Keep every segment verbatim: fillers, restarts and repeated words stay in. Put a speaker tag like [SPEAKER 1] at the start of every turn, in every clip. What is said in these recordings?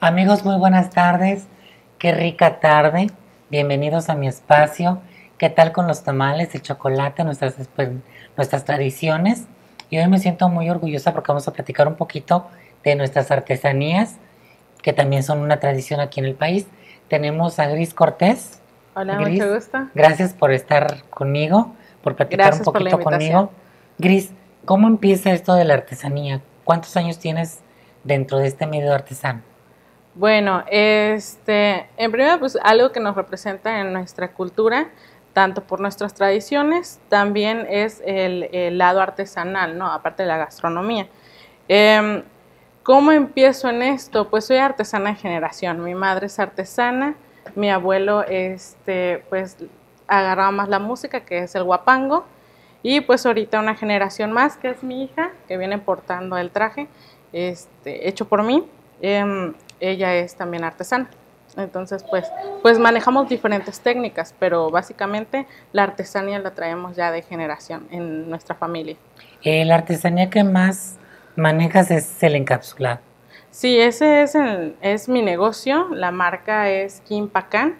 [SPEAKER 1] Amigos, muy buenas tardes. Qué rica tarde. Bienvenidos a mi espacio. ¿Qué tal con los tamales, el chocolate, nuestras, pues, nuestras tradiciones? Y hoy me siento muy orgullosa porque vamos a platicar un poquito de nuestras artesanías, que también son una tradición aquí en el país. Tenemos a Gris Cortés.
[SPEAKER 2] Hola,
[SPEAKER 1] Gris,
[SPEAKER 2] mucho gusto.
[SPEAKER 1] gracias por estar conmigo, por platicar
[SPEAKER 2] Gracias
[SPEAKER 1] un
[SPEAKER 2] por la
[SPEAKER 1] poquito
[SPEAKER 2] invitación.
[SPEAKER 1] conmigo. Gris, ¿cómo empieza esto de la artesanía? ¿Cuántos años tienes dentro de este medio artesano?
[SPEAKER 2] Bueno, este, en primer pues algo que nos representa en nuestra cultura, tanto por nuestras tradiciones, también es el, el lado artesanal, ¿no? Aparte de la gastronomía. Eh, ¿Cómo empiezo en esto? Pues soy artesana de generación. Mi madre es artesana, mi abuelo, este, pues agarraba más la música, que es el huapango, y pues ahorita una generación más, que es mi hija, que viene portando el traje, este, hecho por mí. Eh, ella es también artesana. Entonces, pues, pues manejamos diferentes técnicas, pero básicamente la artesanía la traemos ya de generación en nuestra familia.
[SPEAKER 1] Eh, la artesanía que más manejas es el encapsulado.
[SPEAKER 2] Sí, ese es, el, es mi negocio. La marca es Quimpacán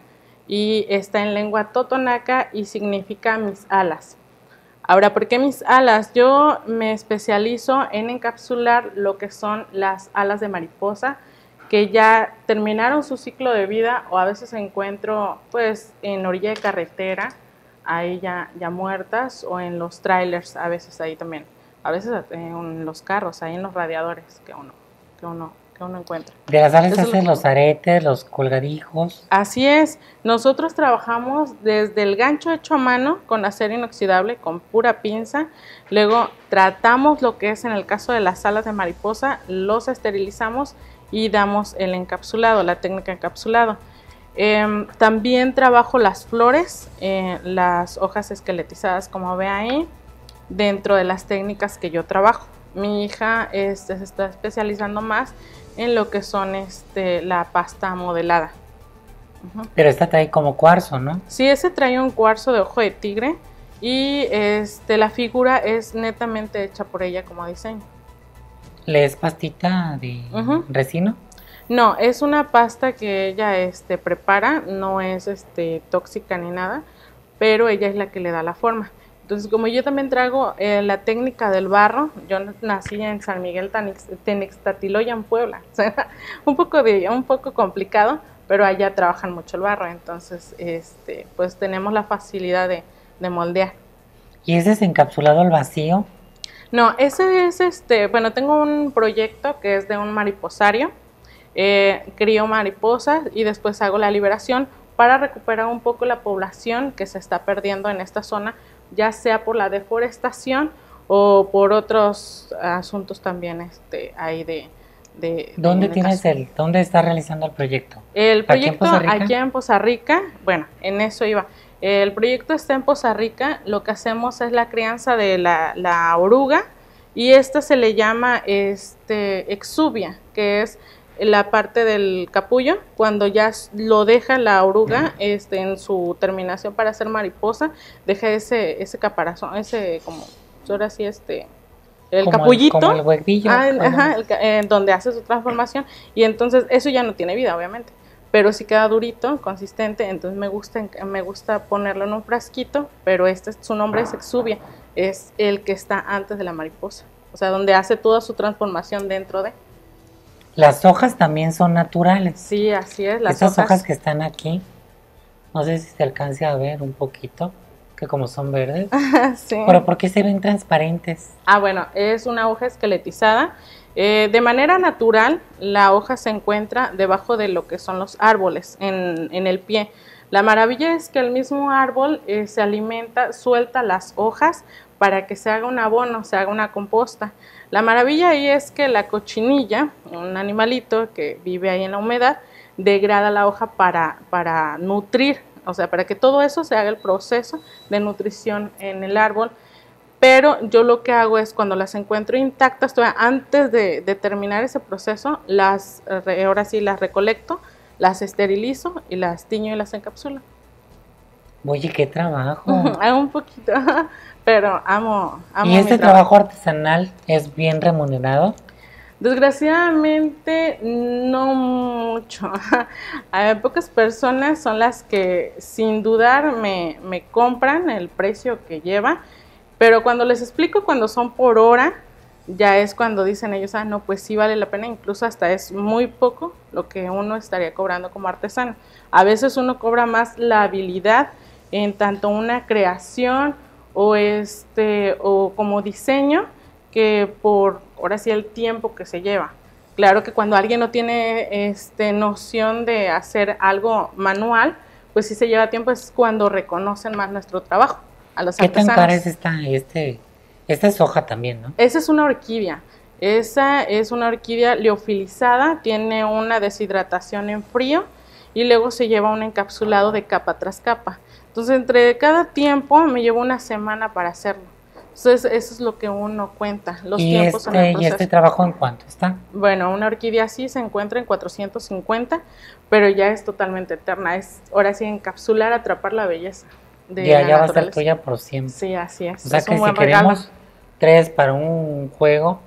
[SPEAKER 2] y está en lengua totonaca y significa mis alas. Ahora, ¿por qué mis alas? Yo me especializo en encapsular lo que son las alas de mariposa, que ya terminaron su ciclo de vida, o a veces encuentro pues en orilla de carretera, ahí ya, ya muertas, o en los trailers, a veces ahí también, a veces en los carros, ahí en los radiadores que uno, que uno, que uno encuentra.
[SPEAKER 1] De las alas
[SPEAKER 2] Eso es
[SPEAKER 1] haces
[SPEAKER 2] lo-
[SPEAKER 1] los aretes, los colgadijos.
[SPEAKER 2] Así es, nosotros trabajamos desde el gancho hecho a mano con acero inoxidable, con pura pinza, luego tratamos lo que es en el caso de las alas de mariposa, los esterilizamos y damos el encapsulado, la técnica encapsulado. Eh, también trabajo las flores, eh, las hojas esqueletizadas, como ve ahí, dentro de las técnicas que yo trabajo. Mi hija este, se está especializando más en lo que son este, la pasta modelada. Uh-huh.
[SPEAKER 1] Pero esta trae como cuarzo, ¿no?
[SPEAKER 2] Sí, ese trae un cuarzo de ojo de tigre y este, la figura es netamente hecha por ella como diseño.
[SPEAKER 1] ¿Le es pastita de
[SPEAKER 2] Uh-huh.
[SPEAKER 1] resino?
[SPEAKER 2] No, es una pasta que ella este, prepara, no es este, tóxica ni nada, pero ella es la que le da la forma. Entonces, como yo también traigo eh, la técnica del barro, yo nací en San Miguel Tenixtatiloya, en Puebla. O sea, un poco de, un poco complicado, pero allá trabajan mucho el barro, entonces este, pues tenemos la facilidad de, de moldear.
[SPEAKER 1] ¿Y ese es encapsulado al vacío?
[SPEAKER 2] No, ese es este, bueno, tengo un proyecto que es de un mariposario. Eh, crío mariposas y después hago la liberación para recuperar un poco la población que se está perdiendo en esta zona, ya sea por la deforestación o por otros asuntos también este, ahí de... de
[SPEAKER 1] ¿Dónde
[SPEAKER 2] de
[SPEAKER 1] tienes el, dónde estás realizando el proyecto?
[SPEAKER 2] El proyecto
[SPEAKER 1] ¿Aquí en Poza Rica?
[SPEAKER 2] Aquí en Poza Rica, bueno, en eso iba. El proyecto está en Poza Rica, lo que hacemos es la crianza de la, la oruga y esta se le llama este, exuvia, que es la parte del capullo, cuando ya lo deja la oruga este, en su terminación para hacer mariposa, deja ese, ese caparazón, ese como, ahora sí este, el
[SPEAKER 1] como
[SPEAKER 2] capullito,
[SPEAKER 1] el, como el huevillo,
[SPEAKER 2] ah, ajá, el, eh, donde hace su transformación, y entonces eso ya no tiene vida, obviamente, pero sí queda durito, consistente, entonces me gusta, me gusta ponerlo en un frasquito, pero este, su nombre es exuvia, es el que está antes de la mariposa, o sea, donde hace toda su transformación dentro de...
[SPEAKER 1] Las hojas también son naturales.
[SPEAKER 2] Sí, así es. Las
[SPEAKER 1] Estas
[SPEAKER 2] hojas...
[SPEAKER 1] hojas que están aquí, no sé si se alcance a ver un poquito, que como son verdes.
[SPEAKER 2] Sí.
[SPEAKER 1] Pero ¿por qué se ven transparentes?
[SPEAKER 2] Ah, bueno, es una hoja esqueletizada. Eh, de manera natural, la hoja se encuentra debajo de lo que son los árboles, en, en el pie. La maravilla es que el mismo árbol eh, se alimenta, suelta las hojas para que se haga un abono, se haga una composta. La maravilla ahí es que la cochinilla, un animalito que vive ahí en la humedad, degrada la hoja para, para nutrir, o sea, para que todo eso se haga el proceso de nutrición en el árbol. Pero yo lo que hago es cuando las encuentro intactas, todavía antes de, de terminar ese proceso, las, ahora sí las recolecto, las esterilizo y las tiño y las encapsulo.
[SPEAKER 1] Oye, qué trabajo.
[SPEAKER 2] Hago un poquito, pero amo, amo
[SPEAKER 1] ¿Y este trabajo. trabajo artesanal es bien remunerado?
[SPEAKER 2] Desgraciadamente, no mucho. A pocas personas son las que sin dudar me, me compran el precio que lleva, pero cuando les explico cuando son por hora, ya es cuando dicen ellos, ah, no, pues sí vale la pena, incluso hasta es muy poco lo que uno estaría cobrando como artesano. A veces uno cobra más la habilidad en tanto una creación o, este, o como diseño, que por, ahora sí, el tiempo que se lleva. Claro que cuando alguien no tiene este, noción de hacer algo manual, pues sí se lleva tiempo, es cuando reconocen más nuestro trabajo a los
[SPEAKER 1] ¿Qué
[SPEAKER 2] artesanos.
[SPEAKER 1] tan cara es esta, este, esta es hoja también, no?
[SPEAKER 2] Esa es una orquídea. Esa es una orquídea liofilizada, tiene una deshidratación en frío y luego se lleva un encapsulado de capa tras capa. Entonces, entre cada tiempo me llevo una semana para hacerlo. Entonces, eso es lo que uno cuenta, los
[SPEAKER 1] ¿Y
[SPEAKER 2] tiempos
[SPEAKER 1] este,
[SPEAKER 2] en el
[SPEAKER 1] ¿Y
[SPEAKER 2] proceso.
[SPEAKER 1] este trabajo en cuánto está?
[SPEAKER 2] Bueno, una orquídea así se encuentra en cuatrocientos cincuenta, pero ya es totalmente eterna. Es ahora sí encapsular, atrapar la belleza de
[SPEAKER 1] Ya,
[SPEAKER 2] la
[SPEAKER 1] ya va a ser
[SPEAKER 2] naturaleza.
[SPEAKER 1] tuya por siempre.
[SPEAKER 2] Sí, así es.
[SPEAKER 1] O sea
[SPEAKER 2] es
[SPEAKER 1] que
[SPEAKER 2] un
[SPEAKER 1] si
[SPEAKER 2] buen regalo.
[SPEAKER 1] queremos tres para un juego,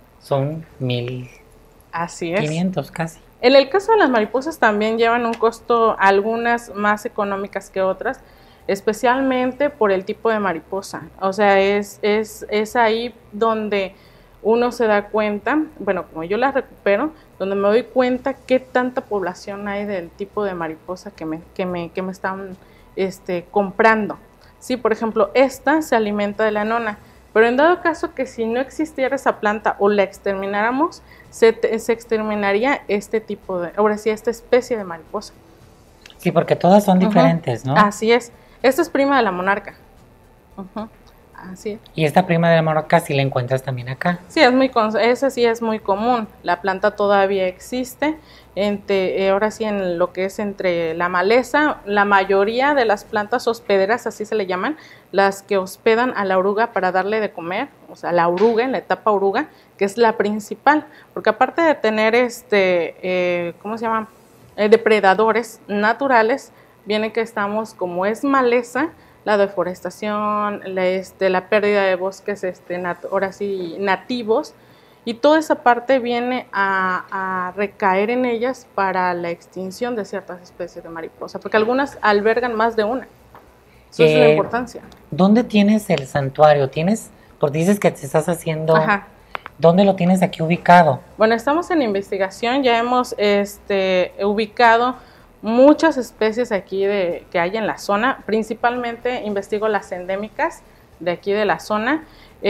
[SPEAKER 1] son mil
[SPEAKER 2] Así es.
[SPEAKER 1] quinientos casi.
[SPEAKER 2] En el caso de las mariposas también llevan un costo, algunas más económicas que otras, especialmente por el tipo de mariposa. O sea, es, es, es ahí donde uno se da cuenta, bueno, como yo las recupero, donde me doy cuenta qué tanta población hay del tipo de mariposa que me, que me, que me están este, comprando. Sí, por ejemplo, esta se alimenta de la nona, pero en dado caso que si no existiera esa planta o la extermináramos, se, te, se exterminaría este tipo de, ahora sí, esta especie de mariposa.
[SPEAKER 1] Sí, porque todas son diferentes,
[SPEAKER 2] uh-huh.
[SPEAKER 1] ¿no?
[SPEAKER 2] Así es. Esta es prima de la monarca. Uh-huh. Así es.
[SPEAKER 1] Y esta prima de la monarca sí la encuentras también acá.
[SPEAKER 2] Sí, es muy, esa sí es muy común. La planta todavía existe. Entre, ahora sí, en lo que es entre la maleza, la mayoría de las plantas hospederas, así se le llaman, las que hospedan a la oruga para darle de comer, o sea, la oruga, en la etapa oruga, que es la principal, porque aparte de tener, este, eh, ¿cómo se llama? Eh, depredadores naturales, viene que estamos, como es maleza, la deforestación, la, este, la pérdida de bosques, este, nat ahora sí, nativos, y toda esa parte viene a, a recaer en ellas para la extinción de ciertas especies de mariposa, porque algunas albergan más de una. Eso eh, es la importancia.
[SPEAKER 1] ¿Dónde tienes el santuario? ¿Tienes, porque dices que te estás haciendo,
[SPEAKER 2] Ajá.
[SPEAKER 1] ¿Dónde lo tienes aquí ubicado?
[SPEAKER 2] Bueno, estamos en investigación, ya hemos este, ubicado muchas especies aquí de, que hay en la zona, principalmente investigo las endémicas de aquí de la zona.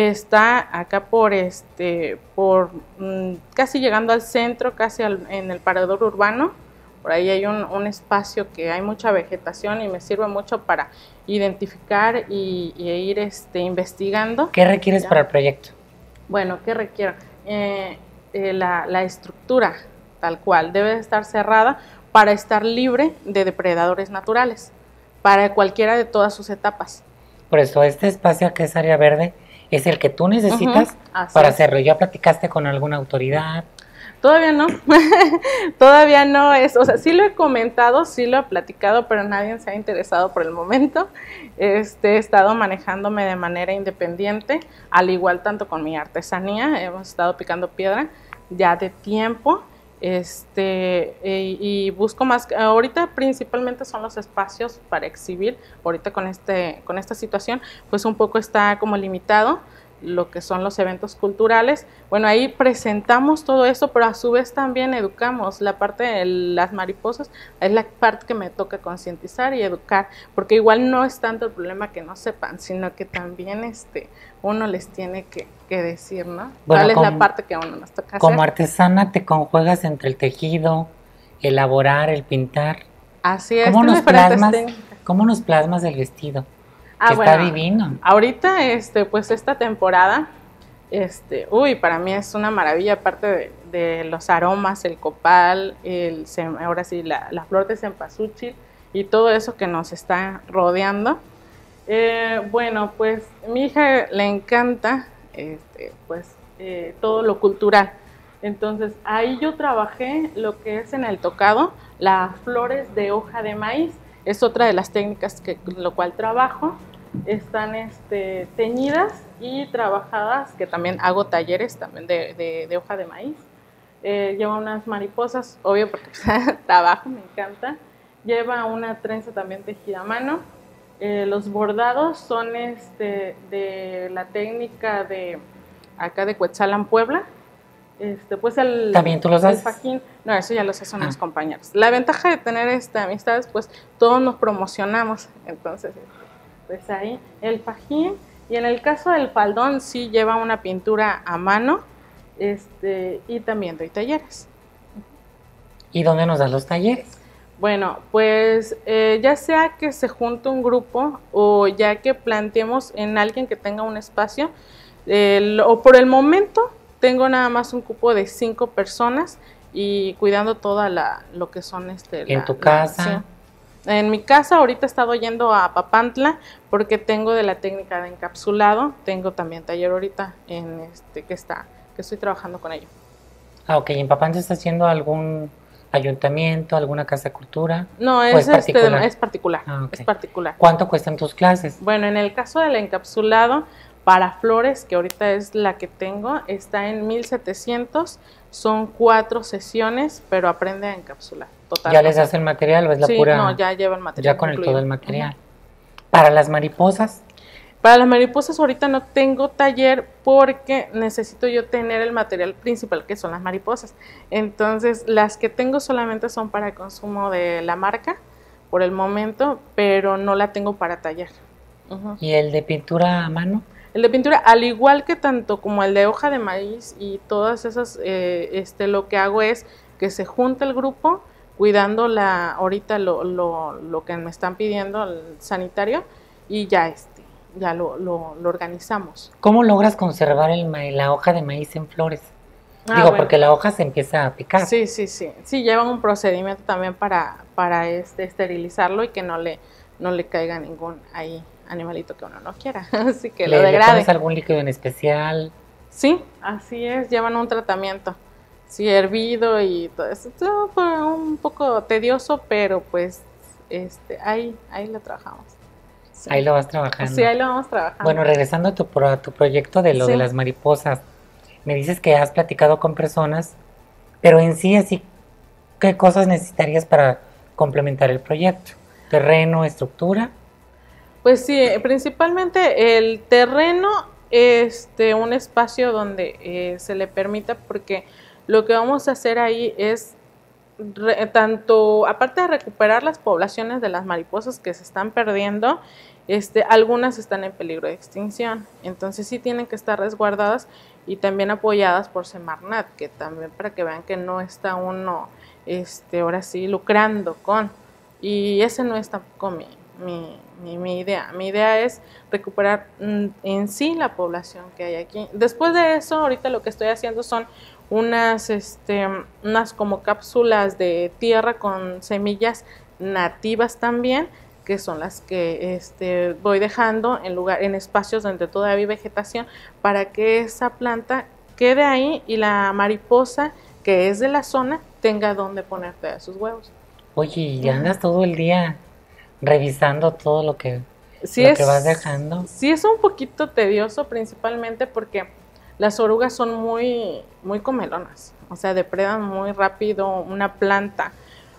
[SPEAKER 2] Está acá por este por mmm, casi llegando al centro, casi al, en el parador urbano. Por ahí hay un, un espacio que hay mucha vegetación y me sirve mucho para identificar y, y ir este, investigando.
[SPEAKER 1] ¿Qué requieres ¿Ya? para el proyecto?
[SPEAKER 2] Bueno, ¿qué requiere? Eh, eh, la, la estructura tal cual debe estar cerrada para estar libre de depredadores naturales, para cualquiera de todas sus etapas.
[SPEAKER 1] Por eso, este espacio que es área verde es el que tú necesitas uh-huh. para es. hacerlo. ¿Ya platicaste con alguna autoridad?
[SPEAKER 2] Todavía no, todavía no es, o sea, sí lo he comentado, sí lo he platicado, pero nadie se ha interesado por el momento. Este, he estado manejándome de manera independiente, al igual tanto con mi artesanía, hemos estado picando piedra ya de tiempo. Este y, y busco más, ahorita principalmente son los espacios para exhibir, ahorita con este con esta situación pues un poco está como limitado lo que son los eventos culturales. Bueno, ahí presentamos todo eso, pero a su vez también educamos. La parte de las mariposas es la parte que me toca concientizar y educar, porque igual no es tanto el problema que no sepan, sino que también este uno les tiene que, que decir, ¿no?
[SPEAKER 1] Bueno,
[SPEAKER 2] ¿Cuál es
[SPEAKER 1] como,
[SPEAKER 2] la parte que a uno nos toca hacer?
[SPEAKER 1] Como artesana te conjuegas entre el tejido, elaborar, el pintar.
[SPEAKER 2] Así es.
[SPEAKER 1] ¿Cómo nos plasmas, ¿Cómo nos plasmas el vestido?
[SPEAKER 2] Ah,
[SPEAKER 1] que
[SPEAKER 2] bueno,
[SPEAKER 1] está divino.
[SPEAKER 2] Ahorita, este, pues esta temporada, este, uy, para mí es una maravilla, aparte de, de los aromas, el copal, el, ahora sí, la, la flor de cempasúchil y todo eso que nos está rodeando. Eh, bueno, pues mi hija le encanta, este, pues, eh, todo lo cultural. Entonces, ahí yo trabajé lo que es en el tocado, las flores de hoja de maíz. Es otra de las técnicas que lo cual trabajo. Están este, teñidas y trabajadas, que también hago talleres también de, de, de hoja de maíz. eh, lleva unas mariposas, obvio porque trabajo, me encanta. Lleva una trenza también tejida a mano. Eh, los bordados son este, de la técnica de acá de Cuetzalan, Puebla. Este, pues el,
[SPEAKER 1] ¿También tú los
[SPEAKER 2] el
[SPEAKER 1] haces?
[SPEAKER 2] fajín, no, eso ya los hacen ah. los compañeros. La ventaja de tener esta amistades, pues todos nos promocionamos, entonces, pues ahí el fajín. Y en el caso del faldón sí lleva una pintura a mano, este, y también doy talleres.
[SPEAKER 1] ¿Y dónde nos das los talleres?
[SPEAKER 2] Bueno, pues eh, ya sea que se junte un grupo o ya que planteemos en alguien que tenga un espacio, eh, o por el momento tengo nada más un cupo de cinco personas y cuidando toda la, lo que son este...
[SPEAKER 1] ¿En
[SPEAKER 2] la,
[SPEAKER 1] tu
[SPEAKER 2] la,
[SPEAKER 1] casa?
[SPEAKER 2] Sí. En mi casa ahorita he estado yendo a Papantla porque tengo de la técnica de encapsulado, tengo también taller ahorita en este que está, que estoy trabajando con ello.
[SPEAKER 1] Ah, ok, ¿en Papantla está haciendo algún ayuntamiento, alguna casa de cultura?
[SPEAKER 2] No, es, es particular. Este, es particular,
[SPEAKER 1] ah, okay.
[SPEAKER 2] es particular.
[SPEAKER 1] ¿Cuánto cuestan tus clases?
[SPEAKER 2] Bueno, en el caso del encapsulado, para flores, que ahorita es la que tengo, está en mil setecientos, son cuatro sesiones, pero aprende a encapsular.
[SPEAKER 1] Total, ¿ya les das el material o es la
[SPEAKER 2] sí,
[SPEAKER 1] pura?
[SPEAKER 2] No, ya lleva el material.
[SPEAKER 1] Ya con el, todo el material. Uh-huh. ¿Para las mariposas?
[SPEAKER 2] Para las mariposas ahorita no tengo taller porque necesito yo tener el material principal, que son las mariposas. Entonces, las que tengo solamente son para consumo de la marca, por el momento, pero no la tengo para taller.
[SPEAKER 1] Uh-huh. ¿Y el de pintura a mano?
[SPEAKER 2] El de pintura, al igual que tanto como el de hoja de maíz y todas esas, eh, este, lo que hago es que se junta el grupo, cuidando la, ahorita lo, lo, lo que me están pidiendo, el sanitario, y ya este, ya lo, lo, lo organizamos.
[SPEAKER 1] ¿Cómo logras conservar el ma la hoja de maíz en flores?
[SPEAKER 2] Ah,
[SPEAKER 1] Digo,
[SPEAKER 2] bueno.
[SPEAKER 1] porque la hoja se empieza a picar.
[SPEAKER 2] Sí, sí, sí. Sí, llevan un procedimiento también para, para este, esterilizarlo y que no le, no le caiga ningún ahí animalito que uno no quiera, así que
[SPEAKER 1] ¿Le,
[SPEAKER 2] lo degrade.
[SPEAKER 1] ¿Le pones algún líquido en especial?
[SPEAKER 2] Sí, así es, llevan un tratamiento, sí, hervido y todo eso. Todo fue un poco tedioso, pero pues este, ahí, ahí lo trabajamos.
[SPEAKER 1] Sí. Ahí lo vas trabajando.
[SPEAKER 2] Sí, ahí lo vamos trabajando.
[SPEAKER 1] Bueno, regresando a tu, a tu proyecto de lo sí. de las mariposas, me dices que has platicado con personas, pero en sí, así, ¿qué cosas necesitarías para complementar el proyecto? ¿Terreno, estructura?
[SPEAKER 2] Pues sí, principalmente el terreno, este, un espacio donde eh, se le permita, porque lo que vamos a hacer ahí es re, tanto, aparte de recuperar las poblaciones de las mariposas que se están perdiendo, este, algunas están en peligro de extinción, entonces sí tienen que estar resguardadas y también apoyadas por Semarnat, que también para que vean que no está uno, este, ahora sí, lucrando con, y ese no es tampoco mi, mi Mi, mi idea. Mi idea es recuperar mm, en sí la población que hay aquí. Después de eso, ahorita lo que estoy haciendo son unas, este, unas como cápsulas de tierra con semillas nativas también, que son las que este, voy dejando en, lugar, en espacios donde todavía hay vegetación, para que esa planta quede ahí y la mariposa que es de la zona tenga donde poner todos sus huevos.
[SPEAKER 1] Oye, y andas todo el día revisando todo lo que,
[SPEAKER 2] sí
[SPEAKER 1] lo
[SPEAKER 2] es,
[SPEAKER 1] que vas dejando.
[SPEAKER 2] Sí es un poquito tedioso, principalmente porque las orugas son muy, muy comelonas, o sea, depredan muy rápido una planta,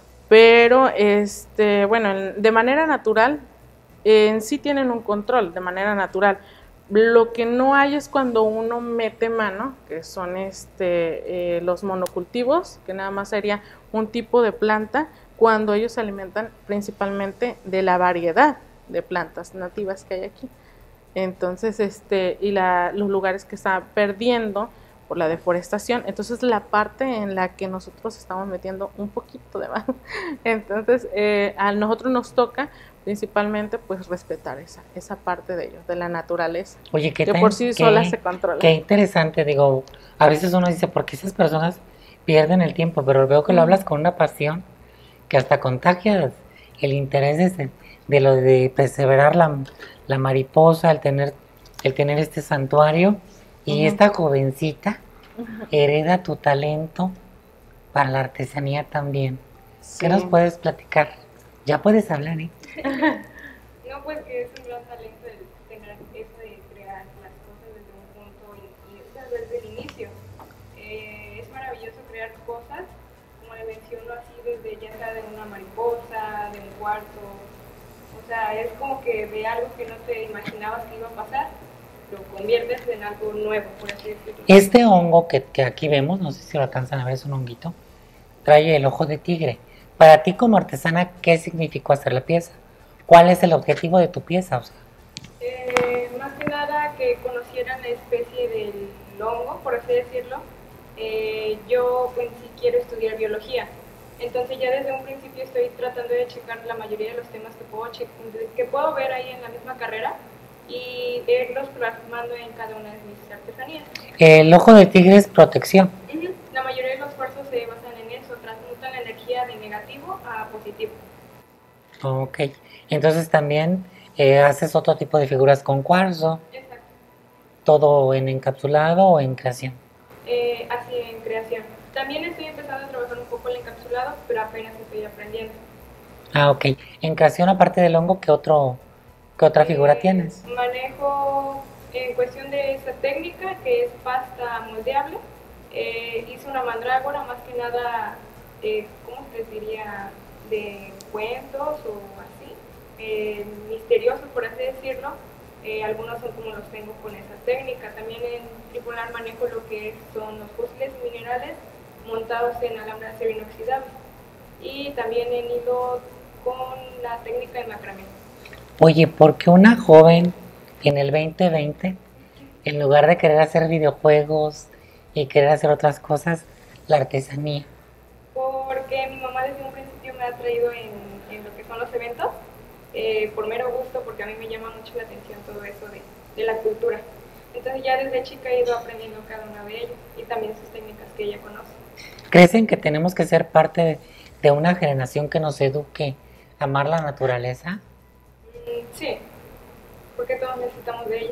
[SPEAKER 2] pero este, bueno, de manera natural, en sí tienen un control de manera natural. Lo que no hay es cuando uno mete mano, que son este, eh, los monocultivos, que nada más sería un tipo de planta, cuando ellos se alimentan principalmente de la variedad de plantas nativas que hay aquí. Entonces, este, y la, los lugares que están perdiendo por la deforestación, entonces la parte en la que nosotros estamos metiendo un poquito de más. Entonces, eh, a nosotros nos toca principalmente pues respetar esa, esa parte de ellos, de la naturaleza.
[SPEAKER 1] Oye, ¿qué
[SPEAKER 2] que
[SPEAKER 1] tan,
[SPEAKER 2] por sí
[SPEAKER 1] qué,
[SPEAKER 2] sola se controla.
[SPEAKER 1] Qué interesante, digo, a veces uno dice, ¿por qué esas personas pierden el tiempo? Pero veo que lo hablas con una pasión que hasta contagia el interés de, de lo de perseverar la, la mariposa, el tener, el tener este santuario, y uh-huh. esta jovencita uh-huh. hereda tu talento para la artesanía también. Sí. ¿Qué nos puedes platicar? Ya puedes hablar, ¿eh?
[SPEAKER 3] No, pues que es un gran talento el tener eso de crear las cosas desde un punto y, y o sea, desde el inicio. Eh, es maravilloso crear crear cosas, como le menciono así, desde ya sea de una mariposa, de un cuarto, o sea, es como que de algo que no te imaginabas que iba a pasar, lo conviertes en algo nuevo, por así decirlo.
[SPEAKER 1] Este hongo que, que aquí vemos, no sé si lo alcanzan a ver, es un honguito, trae el ojo de tigre. Para ti como artesana, ¿qué significó hacer la pieza? ¿Cuál es el objetivo de tu pieza? O sea,
[SPEAKER 3] Eh, más que nada que conocieran la especie del hongo, por así decirlo. Eh, yo pues sí quiero estudiar biología, entonces ya desde un principio estoy tratando de checar la mayoría de los temas que puedo, che que puedo ver ahí en la misma carrera y irlos plasmando en cada una de mis artesanías.
[SPEAKER 1] el ojo de tigre es protección.
[SPEAKER 3] Uh-huh. La mayoría de los cuarzos se basan en eso, transmutan la energía de negativo a positivo.
[SPEAKER 1] Ok, entonces también eh, haces otro tipo de figuras con cuarzo.
[SPEAKER 3] Exacto.
[SPEAKER 1] ¿Todo en encapsulado o en creación?
[SPEAKER 3] Eh, así en creación. También estoy empezando a trabajar un poco el encapsulado, pero apenas estoy aprendiendo.
[SPEAKER 1] Ah, ok. En creación, aparte del hongo, ¿qué, otro, qué otra figura
[SPEAKER 3] Eh,
[SPEAKER 1] tienes?
[SPEAKER 3] Manejo en cuestión de esa técnica, que es pasta moldeable. Eh, hice una mandrágora, más que nada, eh, ¿cómo se diría? De cuentos o así, eh, misteriosos por así decirlo. Eh, algunos son como los tengo con esa técnica. También en tripular manejo lo que son los fósiles minerales montados en alambre de acero inoxidable. Y también en hilo con la técnica de macramé.
[SPEAKER 1] Oye, ¿por qué una joven en el veinte veinte, en lugar de querer hacer videojuegos y querer hacer otras cosas, la artesanía?
[SPEAKER 3] Porque mi mamá desde un principio me ha traído en, en lo que son los eventos, eh, por mero gusto, porque a mí me llama mucho la atención todo eso de, de la cultura. Entonces ya desde chica he ido aprendiendo cada una de ellas y también sus técnicas que ella conoce.
[SPEAKER 1] ¿Creen que tenemos que ser parte de, de una generación que nos eduque a amar la naturaleza?
[SPEAKER 3] Mm, sí, porque todos necesitamos de ella.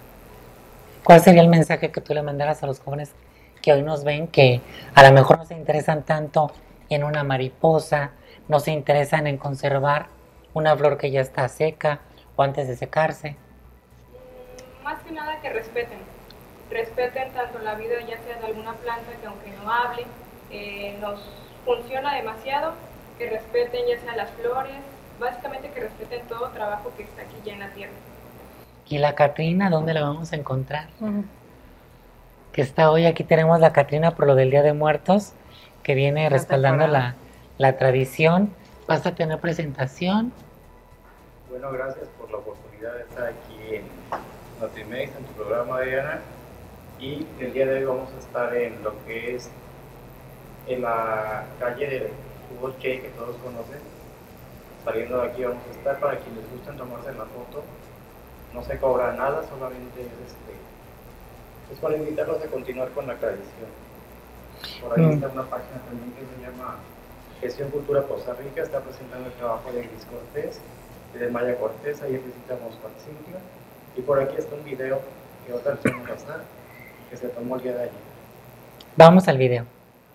[SPEAKER 1] ¿Cuál sería el mensaje que tú le mandaras a los jóvenes que hoy nos ven, que a lo mejor no se interesan tanto en una mariposa, no se interesan en conservar una flor que ya está seca o antes de secarse?
[SPEAKER 3] Mm, más que nada que respeten. Respeten tanto la vida ya sea de alguna planta que aunque no hable, eh, nos funciona demasiado, que respeten ya sea las flores, básicamente que respeten todo trabajo que está aquí ya en la tierra.
[SPEAKER 1] ¿Y la Catrina dónde la vamos a encontrar?
[SPEAKER 2] Ujú.
[SPEAKER 1] Que está hoy, aquí tenemos la Catrina por lo del Día de Muertos, que viene
[SPEAKER 2] La
[SPEAKER 1] respaldando
[SPEAKER 2] temporada.
[SPEAKER 1] la, la tradición. ¿Vas a tener presentación?
[SPEAKER 4] Bueno, gracias por la oportunidad de estar aquí en Notimex, en tu programa, Diana. Y el día de hoy vamos a estar en lo que es en la calle de Hugo Che, que todos conocen. Saliendo de aquí vamos a estar para quienes gusten tomarse la foto. No se cobra nada, solamente es este, es para invitarlos a continuar con la tradición. Por ahí
[SPEAKER 1] Mm.
[SPEAKER 4] está una página también que se llama Gestión Cultura Costa Rica, está presentando el trabajo de Gris Cortés y de Maya Cortés, ahí visitamos Juan Cintia. Y por aquí está un video que otra persona nos da, que se tomó el día de ayer.
[SPEAKER 1] Vamos al video.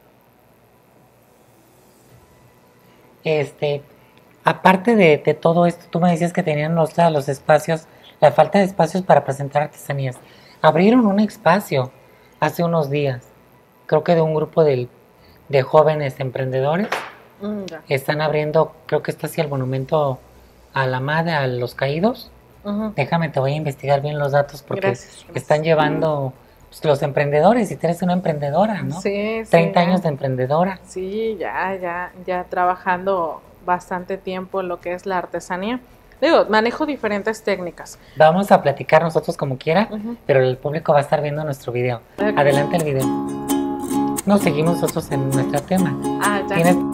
[SPEAKER 1] Este, aparte de, de todo esto, tú me decías que tenían los, los espacios, la falta de espacios para presentar artesanías. Abrieron un espacio hace unos días, creo que de un grupo de, de jóvenes emprendedores.
[SPEAKER 2] Mm, ya.
[SPEAKER 1] Están abriendo, creo que está hacia el monumento a la madre, a los caídos.
[SPEAKER 2] Ujú.
[SPEAKER 1] Déjame, te voy a investigar bien los datos porque
[SPEAKER 2] Gracias, gracias.
[SPEAKER 1] están llevando pues, los emprendedores y tú eres una emprendedora, ¿no?
[SPEAKER 2] Sí, sí,
[SPEAKER 1] treinta
[SPEAKER 2] ya.
[SPEAKER 1] años de emprendedora.
[SPEAKER 2] Sí, ya, ya, ya trabajando bastante tiempo en lo que es la artesanía. Digo, manejo diferentes técnicas.
[SPEAKER 1] Vamos a platicar nosotros como quiera,
[SPEAKER 2] Ujú.
[SPEAKER 1] pero el público va a estar viendo nuestro video.
[SPEAKER 2] Ok.
[SPEAKER 1] Adelante el video. Nos seguimos nosotros en nuestro tema.
[SPEAKER 2] Ah, ya.
[SPEAKER 1] Tienes-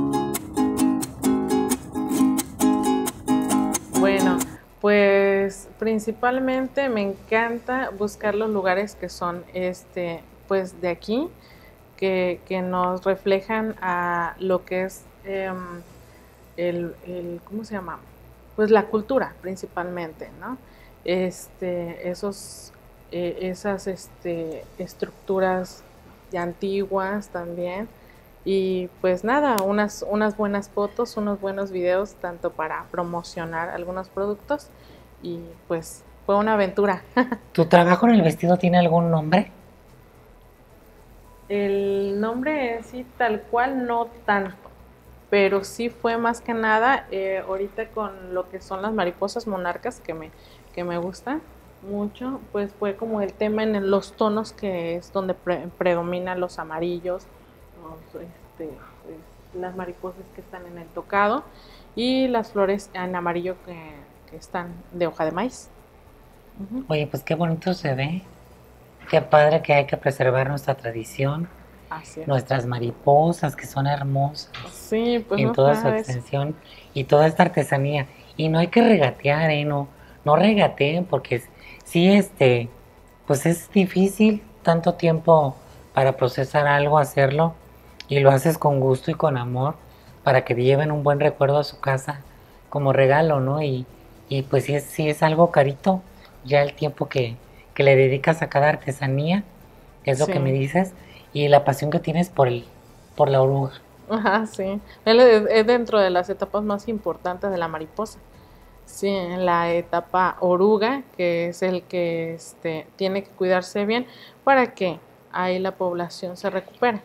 [SPEAKER 2] Bueno, pues principalmente me encanta buscar los lugares que son este, pues de aquí, que, que nos reflejan a lo que es em, el, el, ¿cómo se llama? Pues la cultura principalmente, ¿no? Este, esos, eh, esas este, estructuras ya antiguas también. Y pues nada, unas, unas buenas fotos, unos buenos videos, tanto para promocionar algunos productos y pues fue una aventura.
[SPEAKER 1] ¿Tu trabajo en el vestido tiene algún nombre?
[SPEAKER 2] El nombre en sí tal cual no tanto, pero sí fue más que nada eh, ahorita con lo que son las mariposas monarcas que me, que me gustan mucho, pues fue como el tema en los tonos que es donde pre predominan los amarillos, los, este, pues, las mariposas que están en el tocado y las flores en amarillo que, que están de hoja de maíz. Uh-huh.
[SPEAKER 1] Oye, pues qué bonito se ve. Qué padre que hay que preservar nuestra tradición,
[SPEAKER 2] Así es.
[SPEAKER 1] Nuestras mariposas que son hermosas
[SPEAKER 2] sí, pues
[SPEAKER 1] en
[SPEAKER 2] no
[SPEAKER 1] toda su
[SPEAKER 2] eso.
[SPEAKER 1] extensión y toda esta artesanía. Y no hay que regatear, ¿eh? No, no regateen porque sí, este, pues es difícil tanto tiempo para procesar algo, hacerlo y lo haces con gusto y con amor para que te lleven un buen recuerdo a su casa como regalo, ¿no? Y, y pues sí es, sí es algo carito ya el tiempo que que le dedicas a cada artesanía, es lo
[SPEAKER 2] Sí.
[SPEAKER 1] que me dices, y la pasión que tienes por el, por la oruga.
[SPEAKER 2] Ajá, sí. Él es, es dentro de las etapas más importantes de la mariposa. Sí, en la etapa oruga, que es el que este, tiene que cuidarse bien para que ahí la población se recupere.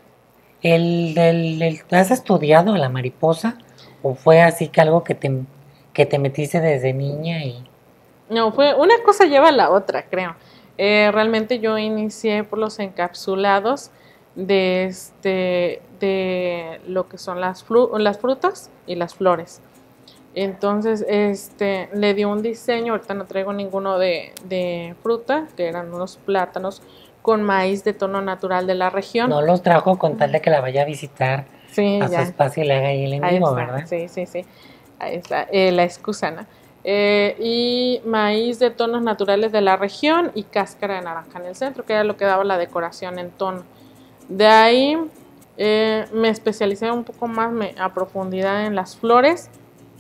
[SPEAKER 1] ¿El, el, el- ¿Has estudiado a la mariposa? ¿O fue así que algo que te, que te metiste desde niña y...
[SPEAKER 2] No, fue una cosa lleva a la otra, creo. Eh, realmente yo inicié por los encapsulados de este de lo que son las, fru las frutas y las flores. Entonces, este le dio un diseño, ahorita no traigo ninguno de, de fruta, que eran unos plátanos con maíz de tono natural de la región.
[SPEAKER 1] No los trajo con tal de que la vaya a visitar
[SPEAKER 2] sí,
[SPEAKER 1] a
[SPEAKER 2] ya.
[SPEAKER 1] su espacio y le haga ahí el en
[SPEAKER 2] Ahí
[SPEAKER 1] vivo,
[SPEAKER 2] está,
[SPEAKER 1] ¿verdad?
[SPEAKER 2] sí, sí, sí. Ahí está, eh, la excusa, ¿no? Eh, y maíz de tonos naturales de la región y cáscara de naranja en el centro, que era lo que daba la decoración en tono. De ahí eh, me especialicé un poco más me, a profundidad en las flores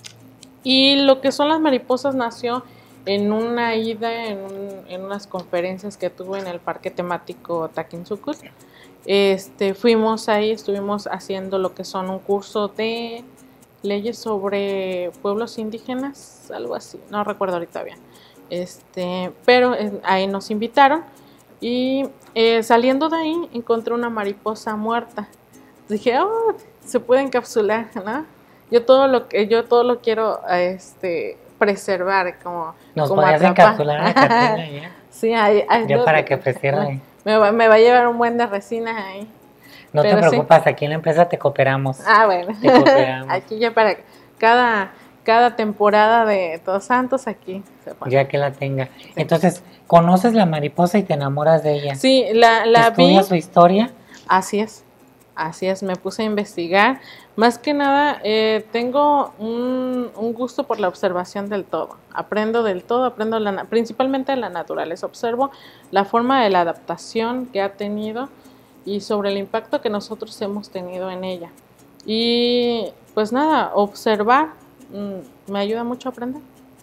[SPEAKER 2] y lo que son las mariposas nació en una ida, en, un, en unas conferencias que tuve en el parque temático Taquinzucut. Este, fuimos ahí, estuvimos haciendo lo que son un curso de leyes sobre pueblos indígenas, algo así, no recuerdo ahorita bien. Este, pero eh, ahí nos invitaron y eh, saliendo de ahí encontré una mariposa muerta. Dije, oh, se puede encapsular, ¿no? Yo todo lo que yo todo lo quiero este preservar como
[SPEAKER 1] Nos
[SPEAKER 2] como
[SPEAKER 1] podías
[SPEAKER 2] atrapar.
[SPEAKER 1] encapsular a Catrina ya.
[SPEAKER 2] Sí, ahí, ahí
[SPEAKER 1] Ya
[SPEAKER 2] no,
[SPEAKER 1] para que ofreciera.
[SPEAKER 2] me, me, va, me va a llevar un buen de resina ahí.
[SPEAKER 1] No
[SPEAKER 2] Pero
[SPEAKER 1] te
[SPEAKER 2] sí.
[SPEAKER 1] preocupas, aquí en la empresa te cooperamos.
[SPEAKER 2] Ah, bueno.
[SPEAKER 1] Te cooperamos.
[SPEAKER 2] Aquí ya para cada, cada temporada de Todos Santos, aquí se pone.
[SPEAKER 1] Ya que la tenga. Sí. Entonces, conoces la mariposa y te enamoras de ella.
[SPEAKER 2] Sí, la, la vi.
[SPEAKER 1] ¿Estudias su historia?
[SPEAKER 2] Así es. Así es, me puse a investigar. Más que nada, eh, tengo un, un gusto por la observación del todo. Aprendo del todo, aprendo la, principalmente de la naturaleza. Observo la forma de la adaptación que ha tenido y sobre el impacto que nosotros hemos tenido en ella. Y pues nada, observar mmm, me ayuda mucho a aprender.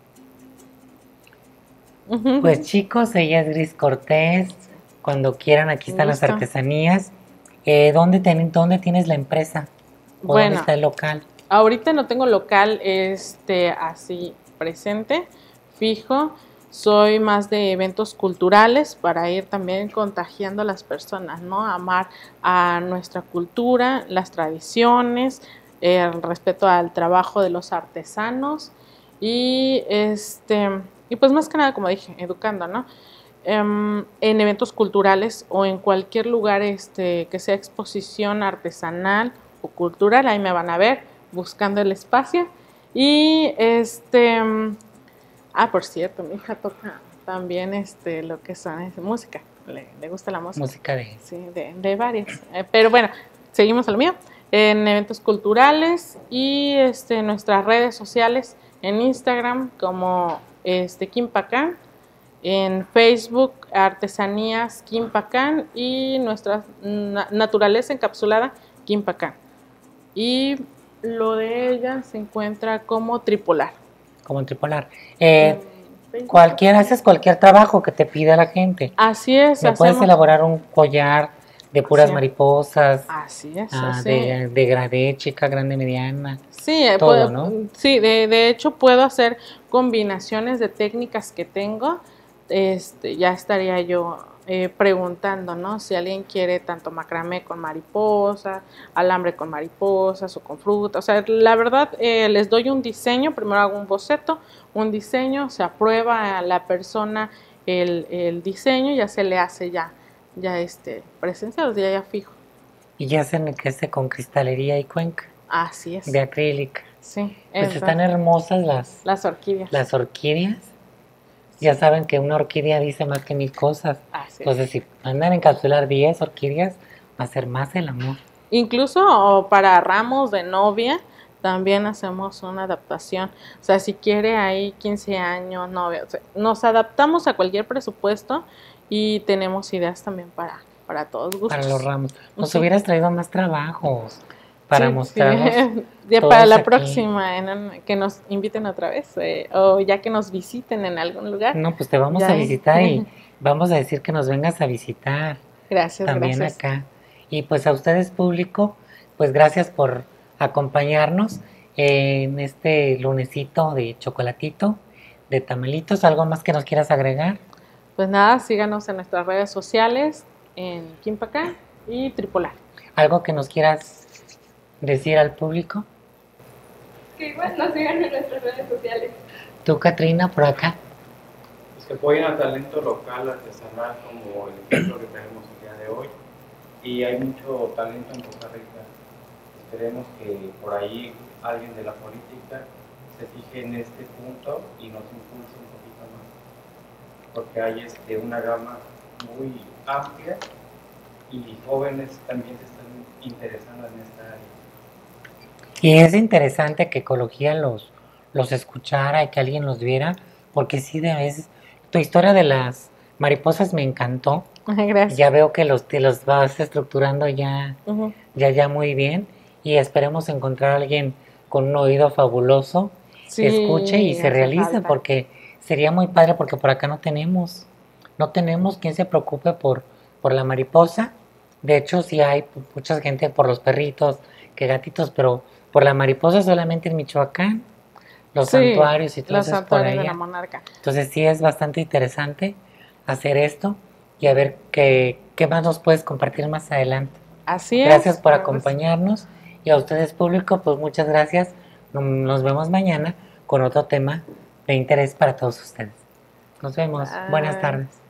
[SPEAKER 1] Pues chicos, ella es Gris Cortés. Cuando quieran, aquí están las artesanías. Eh, ¿dónde, ten, ¿Dónde tienes la empresa? ¿O bueno, dónde está el local?
[SPEAKER 2] Ahorita no tengo local este, así presente, fijo. Soy más de eventos culturales para ir también contagiando a las personas, ¿no? Amar a nuestra cultura, las tradiciones, el respeto al trabajo de los artesanos y, este, y pues más que nada, como dije, educando, ¿no? Um, en eventos culturales o en cualquier lugar este, que sea exposición artesanal o cultural, ahí me van a ver buscando el espacio. Y este, um, ah, por cierto, mi hija toca también este, lo que son es música, le, le gusta la música.
[SPEAKER 1] Música de...
[SPEAKER 2] Sí, de, de varias. Eh, pero bueno, seguimos a lo mío. En eventos culturales y este, nuestras redes sociales en Instagram como este, Quimpacán. En Facebook, Artesanías Quimpacán y nuestra na naturaleza encapsulada Quimpacán. Y lo de ella se encuentra como tripolar.
[SPEAKER 1] Como tripolar. Eh, cualquier, haces cualquier trabajo que te pida la gente.
[SPEAKER 2] Así es.
[SPEAKER 1] ¿Me puedes elaborar un collar de puras
[SPEAKER 2] así
[SPEAKER 1] mariposas?
[SPEAKER 2] Así es.
[SPEAKER 1] Ah,
[SPEAKER 2] así.
[SPEAKER 1] De, de grande, chica, grande, mediana.
[SPEAKER 2] Sí,
[SPEAKER 1] todo,
[SPEAKER 2] puedo,
[SPEAKER 1] ¿no?
[SPEAKER 2] Sí, de, de hecho puedo hacer combinaciones de técnicas que tengo. Este, ya estaría yo eh, preguntando, ¿no? Si alguien quiere tanto macramé con mariposa, alambre con mariposas o con fruta. O sea, la verdad, eh, les doy un diseño, primero hago un boceto, un diseño, se aprueba a la persona el, el diseño, ya se le hace ya, ya este, presencial, ya, ya fijo.
[SPEAKER 1] Y ya hacen que esté con cristalería y cuenca
[SPEAKER 2] Así es.
[SPEAKER 1] de acrílica.
[SPEAKER 2] Sí.
[SPEAKER 1] Pues
[SPEAKER 2] entonces,
[SPEAKER 1] están hermosas las,
[SPEAKER 2] las orquídeas.
[SPEAKER 1] las orquídeas. Ya saben que una orquídea dice más que mil cosas.
[SPEAKER 2] Así es.
[SPEAKER 1] Entonces, si mandan a encapsular diez orquídeas, va a ser más el amor.
[SPEAKER 2] Incluso o para ramos de novia también hacemos una adaptación. O sea, si quiere ahí quince años, novia, o sea, nos adaptamos a cualquier presupuesto y tenemos ideas también para, para todos gustos.
[SPEAKER 1] Para los ramos. Nos
[SPEAKER 2] Sí.
[SPEAKER 1] hubieras traído más trabajos para
[SPEAKER 2] Sí,
[SPEAKER 1] mostrarnos.
[SPEAKER 2] sí. Ya
[SPEAKER 1] todos
[SPEAKER 2] para la
[SPEAKER 1] aquí.
[SPEAKER 2] próxima, en un- que nos inviten otra vez eh, o ya que nos visiten en algún lugar.
[SPEAKER 1] No, pues te vamos
[SPEAKER 2] Ya.
[SPEAKER 1] a visitar y vamos a decir que nos vengas a visitar
[SPEAKER 2] Gracias,
[SPEAKER 1] también
[SPEAKER 2] gracias.
[SPEAKER 1] acá. Y pues a ustedes público, pues gracias por acompañarnos en este lunesito de chocolatito, de tamalitos. ¿Algo más que nos quieras agregar?
[SPEAKER 2] Pues nada, síganos en nuestras redes sociales, en Quimpacá y Tripolar.
[SPEAKER 1] ¿Algo que nos quieras decir al público?
[SPEAKER 3] Que igual nos sigan en nuestras redes sociales.
[SPEAKER 1] Tú, Katrina, por acá.
[SPEAKER 4] Pues que apoyen al talento local, artesanal, como el ejemplo que tenemos el día de hoy. Y hay mucho talento en Costa Rica. Esperemos que por ahí alguien de la política se fije en este punto y nos impulse un poquito más. Porque hay este, una gama muy amplia y jóvenes también se están interesando en esta área.
[SPEAKER 1] Y es interesante que Ecología los, los escuchara y que alguien los viera, porque sí, de veces, tu historia de las mariposas me encantó.
[SPEAKER 2] Gracias.
[SPEAKER 1] Ya veo que los, te los vas estructurando ya,
[SPEAKER 2] Ujú.
[SPEAKER 1] ya, ya muy bien, y esperemos encontrar a alguien con un oído fabuloso,
[SPEAKER 2] Sí,
[SPEAKER 1] que escuche y se
[SPEAKER 2] hace
[SPEAKER 1] realice,
[SPEAKER 2] falta.
[SPEAKER 1] porque sería muy padre, porque por acá no tenemos, no tenemos quien se preocupe por, por la mariposa. De hecho, sí hay mucha gente por los perritos, que gatitos, pero por la mariposa solamente en Michoacán, los
[SPEAKER 2] Sí,
[SPEAKER 1] santuarios y todo
[SPEAKER 2] los
[SPEAKER 1] eso es por
[SPEAKER 2] santuarios de
[SPEAKER 1] allá.
[SPEAKER 2] la monarca.
[SPEAKER 1] Entonces sí es bastante interesante hacer esto y a ver qué, qué más nos puedes compartir más adelante.
[SPEAKER 2] Así es.
[SPEAKER 1] Gracias por
[SPEAKER 2] Pues,
[SPEAKER 1] acompañarnos y a ustedes público, pues muchas gracias. Nos vemos mañana con otro tema de interés para todos ustedes. Nos vemos. Buenas
[SPEAKER 2] Bye.
[SPEAKER 1] tardes.